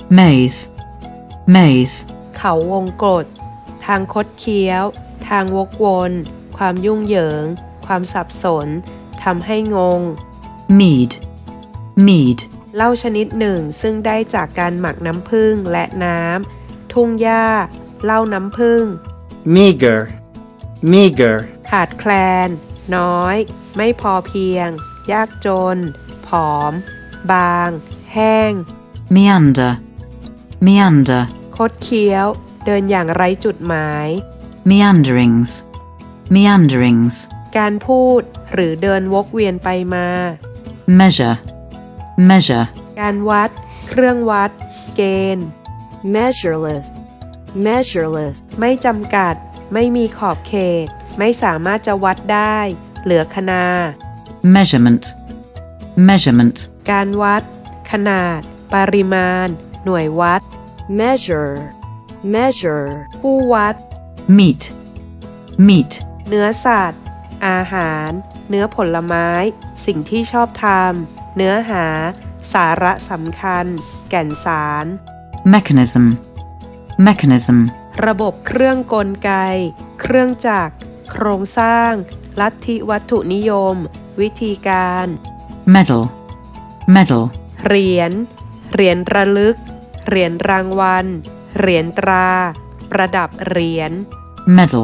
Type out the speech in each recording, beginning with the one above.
maze, maze, เขาวงกตทางคดเคี้ยวทางวกวนความยุ่งเหยิงความสับสนทำให้งง mead, mead, เหล้าชนิดหนึ่งซึ่งได้จากการหมักน้ำผึ้งและน้ำทุ่งหญ้าเหล้าน้ำผึ้ง meager, meager, ขาดแคลนน้อยไม่พอเพียงยากจนผอมบางแห้ง meander, meander, คดเคี้ยวเดินอย่างไร้จุดหมาย meanderings, meanderings, การพูดหรือเดินวกเวียนไปมา measure, measure, การวัดเครื่องวัดเกณฑ์ measureless, measureless, ไม่จำกัดไม่มีขอบเขตไม่สามารถจะวัดได้เหลือขนา measurement, measurement, การวัดขนาดปริมาณหน่วยวัด measure, measure, ผู้วัด meat, meat, เนื้อสัตว์อาหารเนื้อผลไม้สิ่งที่ชอบทำเนื้อหาสาระสำคัญแก่นสาร mechanism, mechanism, ระบบเครื่องกลไกเครื่องจักรโครงสร้างลัทธิวัตถุนิยมวิธีการ medal, medal, เหรียญระลึกเหรียญรางวัลเหรียญตราประดับเหรียญ medal,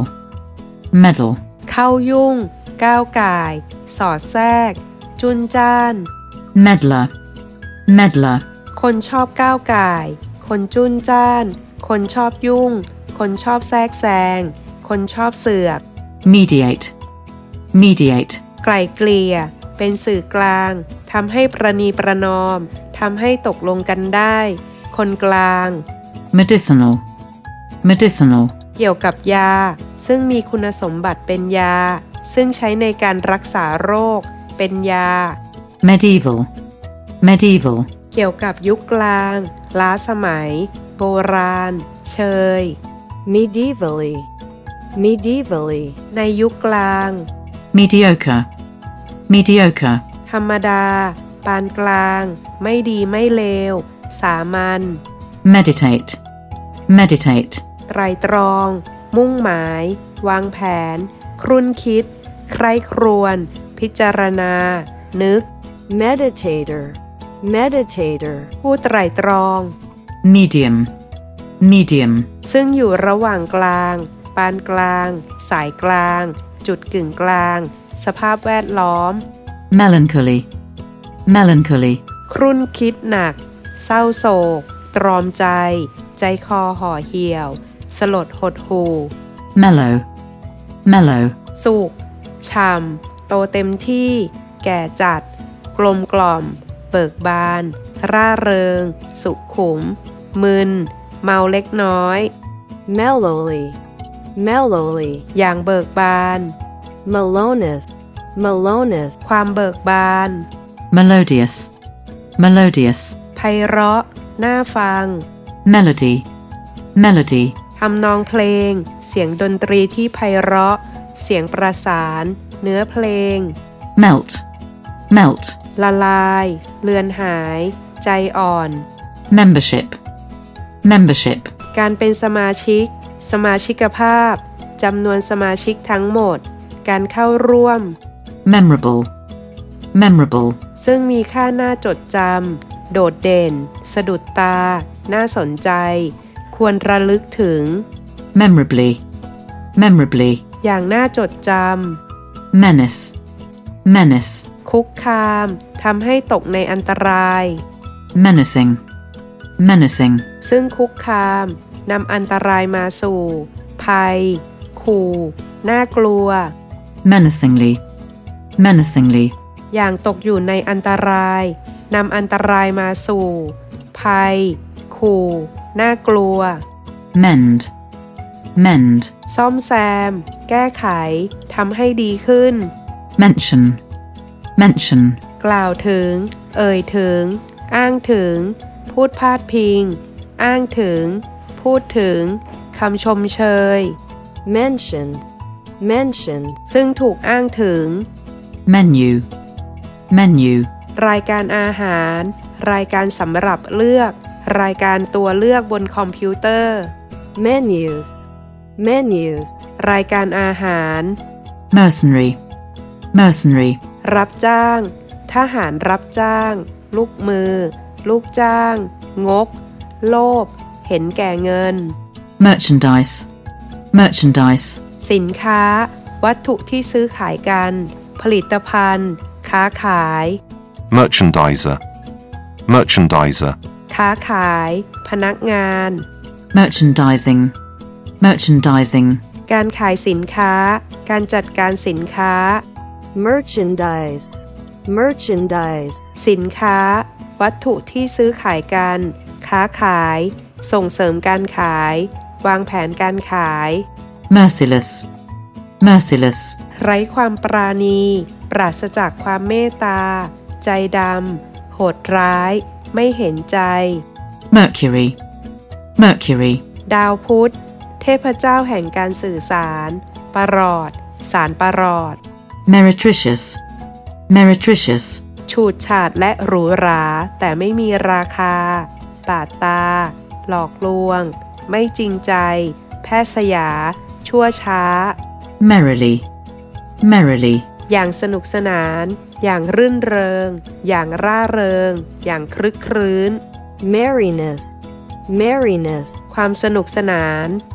medal, เข้ายุ่งก้าวก่ายสอดแทรกจุนจ้าน meddler, meddler, คนชอบก้าวก่ายคนจุนจ้านคนชอบยุ่งคนชอบแทรกแซงคนชอบเสือก mediate, mediate, ไกล่เกลี่ยเป็นสื่อกลางทำให้ประนีประนอมทำให้ตกลงกันได้คนกลาง medicinal, medicinal, เกี่ยวกับยาซึ่งมีคุณสมบัติเป็นยาซึ่งใช้ในการรักษาโรคเป็นยา medieval, medieval, เกี่ยวกับยุคกลางล้าสมัยโบราณเชย medievally, medievally, ในยุคกลาง mediocre, mediocre, ธรรมดาปานกลางไม่ดีไม่เลวสามัญ meditate, meditate, ไตรตรองมุ่งหมายวางแผนครุ่นคิดใคร่ครวญพิจารณานึก meditator, meditator, ผู้ไตรตรอง medium, medium, ซึ่งอยู่ระหว่างกลางปานกลางสายกลางจุดกึ่งกลางสภาพแวดล้อม melancholy, melancholy, ครุ่นคิดหนักเศร้าโศกตรอมใจใจคอห่อเหี่ยวสลดหดหู่ mellow, mellow, สุขฉ่ำโตเต็มที่แก่จัดกลมกล่อมเบิกบานร่าเริงสุขุมมึนเมาเล็กน้อย mellowly, mellowly, อย่างเบิกบาน mellowness, mellowness, ความเบิกบาน melodious, melodious, ไพเราะน่าฟัง melody, melody, ทำนองเพลงเสียงดนตรีที่ไพเราะเสียงประสานเนื้อเพลง melt, melt, ละลายเลือนหายใจอ่อน membership, membership, การเป็นสมาชิกภาพจำนวนสมาชิกทั้งหมดการเข้าร่วม memorable, memorable, ซึ่งมีค่าน่าจดจำโดดเด่นสะดุดตาน่าสนใจควรระลึกถึง memorably, memorably, อย่างน่าจดจ menace, menace, ำคุกคามทำให้ตกในอันตราย menacing, menacing, ซึ่งคุกคามนำอันตรายมาสู่ภัยขู่น่ากลัว menacingly, menacingly, อย่างตกอยู่ในอันตรายนำอันตรายมาสู่ภัยขู่น่ากลัว mend, mend, ซ่อมแซมแก้ไขทำให้ดีขึ้น mention, mention, กล่าวถึงเอ่ยถึงอ้างถึงพูดพาดพิงอ้างถึงพูดถึงคำชมเชย mentioned, mentioned, ซึ่งถูกอ้างถึง menu, menu, รายการอาหารรายการสำหรับเลือกรายการตัวเลือกบนคอมพิวเตอร์ menus, menus, รายการอาหาร mercenary, mercenary, รับจ้าง ทหารรับจ้าง ลูกมือ ลูกจ้าง งก โลภ เห็นแก่เงิน merchandise, merchandise, สินค้า วัตถุที่ซื้อขายกัน ผลิตภัณฑ์ ค้าขาย merchandiser, merchandiser, ค้าขาย พนักงาน merchandising, merchandising, การขายสินค้า การจัดการสินค้า merchandise, merchandise, สินค้า วัตถุที่ซื้อขายกัน ค้าขาย ส่งเสริมการขาย วางแผนการขาย merciless, merciless, ไร้ความปราณี ปราศจากความเมตตา ใจดำ โหดร้าย ไม่เห็นใจ mercury, mercury, ดาวพุธ เทพเจ้าแห่งการสื่อสาร ประหลอด สารประหลอด meretricious, meretricious, ฉูดฉาดและหรูหรา แต่ไม่มีราคา บาดตา หลอกลวง ไม่จริงใจ แพทย์สยา ชั่วช้า merrily, merrily, อย่างสนุกสนาน อย่างรื่นเริง อย่างร่าเริง อย่างครึกครื้น merriness, merriness, ความสนุกสนาน